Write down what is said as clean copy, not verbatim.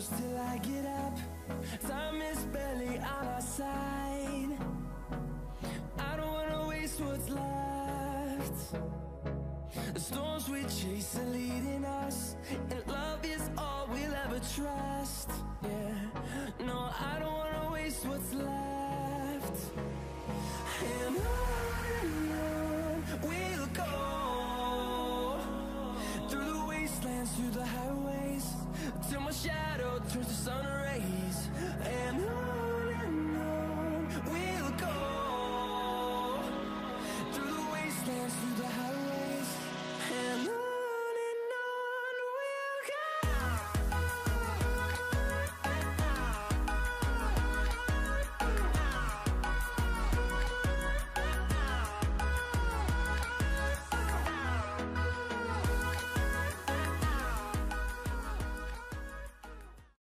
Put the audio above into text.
close till I get up. Time is barely on our side. I don't wanna waste what's left. The storms we chase are leading us, and love is all we'll ever trust. Yeah, no, I don't wanna waste what's left. And on we'll go, through the wastelands, through the highways, till my shadow turns to sun rays.